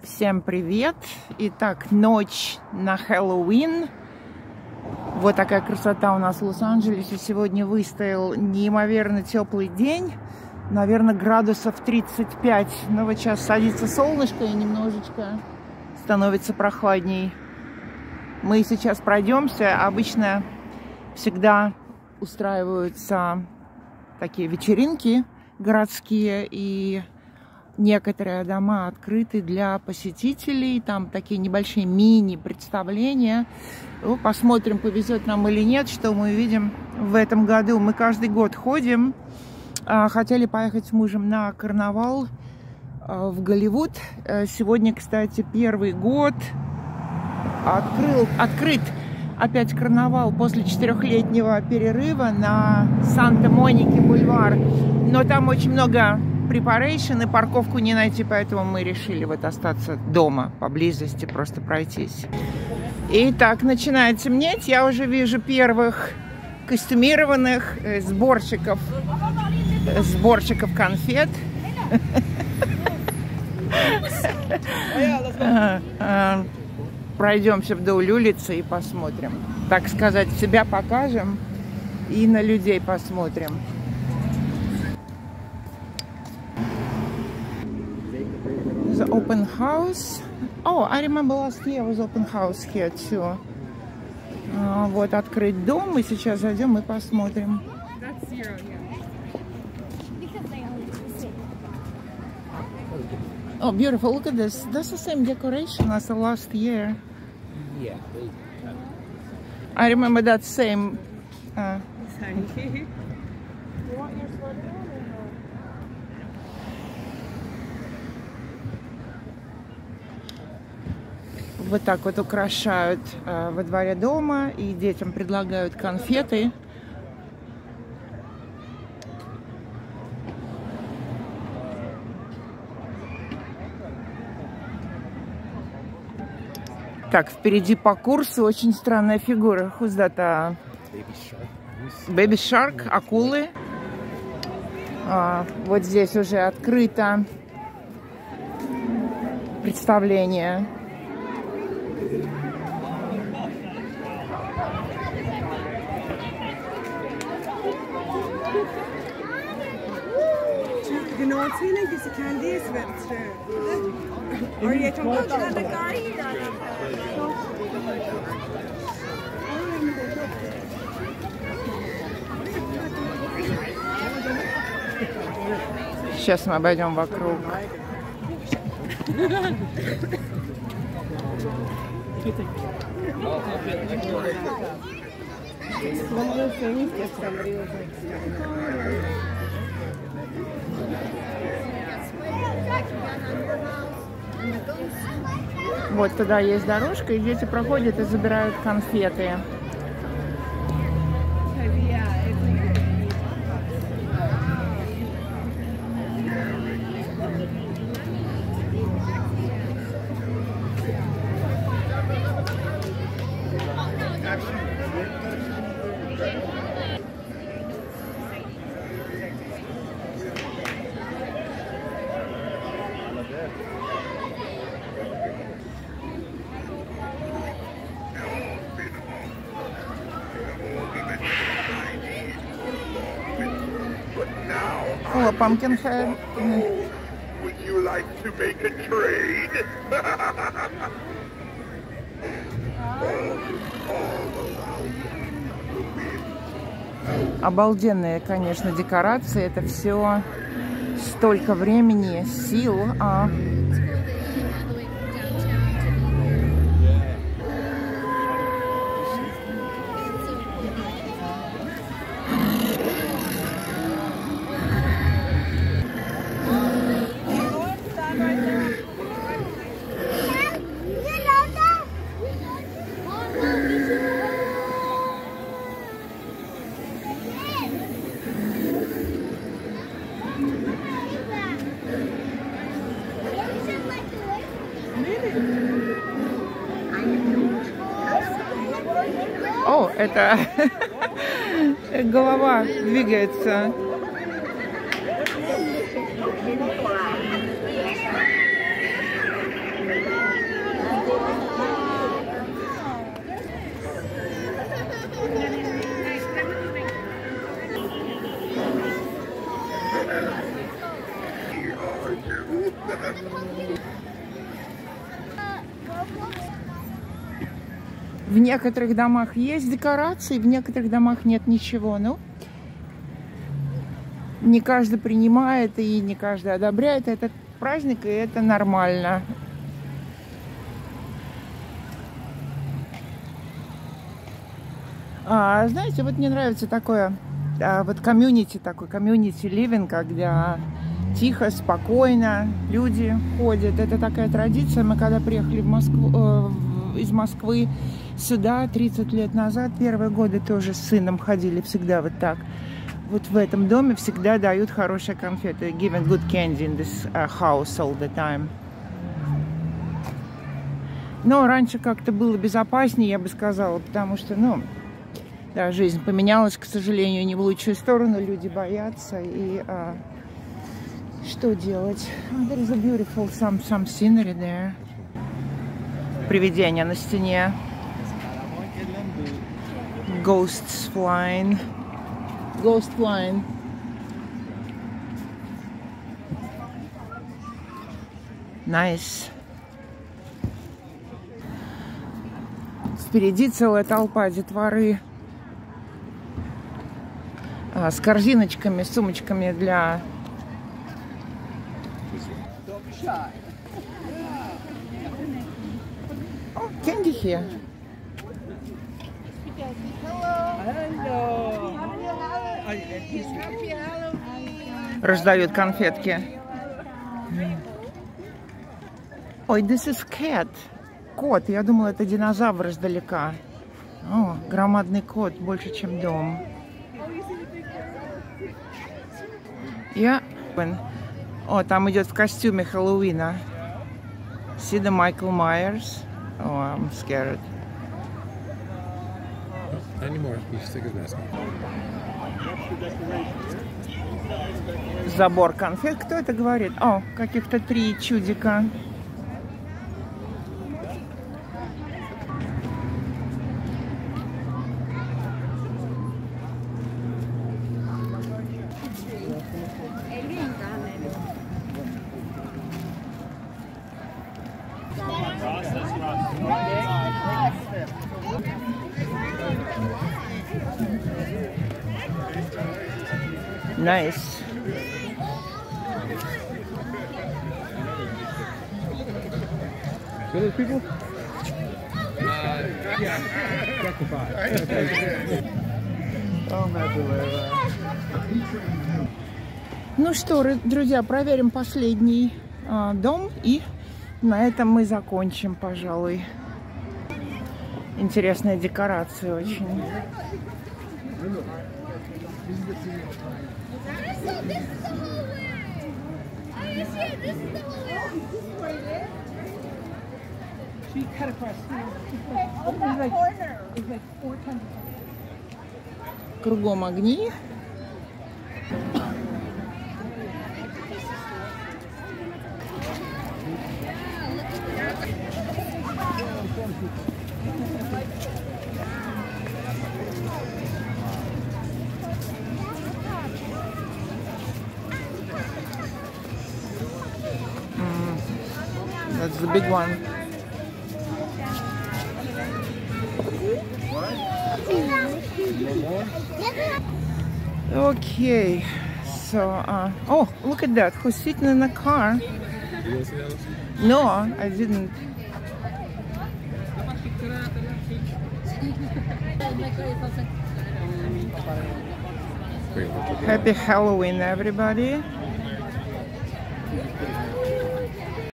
Всем привет! Итак, ночь на Хэллоуин. Вот такая красота у нас в Лос-Анджелесе. Сегодня выстоял неимоверно теплый день. Наверное, градусов 35. Но вот сейчас садится солнышко и немножечко становится прохладней. Мы сейчас пройдемся. Обычно всегда устраиваются такие вечеринки городские, и некоторые дома открыты для посетителей. Там такие небольшие мини-представления. Ну, посмотрим, повезет нам или нет, что мы увидим в этом году. Мы каждый год ходим. Хотели поехать с мужем на карнавал в Голливуд. Сегодня, кстати, первый год открыт опять карнавал после 4-летнего перерыва на Санта-Монике бульвар. Но там очень много препарейшн, и парковку не найти, поэтому мы решили вот остаться дома, поблизости, просто пройтись. Итак, начинает темнеть. Я уже вижу первых костюмированных сборщиков конфет. Пройдемся вдоль улицы и посмотрим. Так сказать, себя покажем и на людей посмотрим. The open house. Oh, I remember last year was open house here too. Вот открыт дом. Мы сейчас зайдем и посмотрим. Oh, beautiful. Look at this. That's the same decoration as the last year. Yeah. I remember that same. Вот так вот украшают во дворе дома, и детям предлагают конфеты. Так, впереди по курсу очень странная фигура. Who's that? Baby Shark, акулы. Вот здесь уже открыто представление. Genau, erzählen diese Candies wird Or you can go to the garden. Сейчас мы обойдем вокруг. Вот туда есть дорожка, и дети проходят и забирают конфеты. Oh, a pumpkin head. Would you like to make a trade? Обалденные, конечно, декорации. Это все столько времени, сил. О, это голова двигается. В некоторых домах есть декорации, в некоторых домах нет ничего. Ну, не каждый принимает и не каждый одобряет этот праздник, и это нормально. Знаете, вот мне нравится такое, вот комьюнити, такой комьюнити ливинг, когда тихо, спокойно люди ходят. Это такая традиция. Мы когда приехали в Москву, из Москвы сюда 30 лет назад, первые годы тоже с сыном ходили всегда вот так. Вот в этом доме всегда дают хорошие конфеты. Giving good candy in this house all the time. Но раньше как-то было безопаснее, я бы сказала, потому что, ну, да, жизнь поменялась, к сожалению, не в лучшую сторону. Люди боятся. И что делать? There is a beautiful some scenery there. Привидения на стене. Ghosts flying. Ghost flying. Nice. Впереди целая толпа детворы с корзиночками, с сумочками для... О, candy here. Раздают конфетки. Ой, this is cat. Кот. Я думала, это динозавр издалека. О, громадный кот, больше, чем дом. О, там идет в костюме Хэллоуина. See the Michael Myers? Oh, I'm scared. Anymore. You just take his mask off. Забор конфет. Кто это говорит? О, каких-то 3 чудика. Nice. Those people? Yeah. Ну что, друзья, проверим последний дом, и на этом мы закончим, пожалуй. Интересная декорация очень. Кругом огни. That's the big one. Okay, so oh, look at that. Who's sitting in the car? No, I didn't. Happy Halloween, everybody.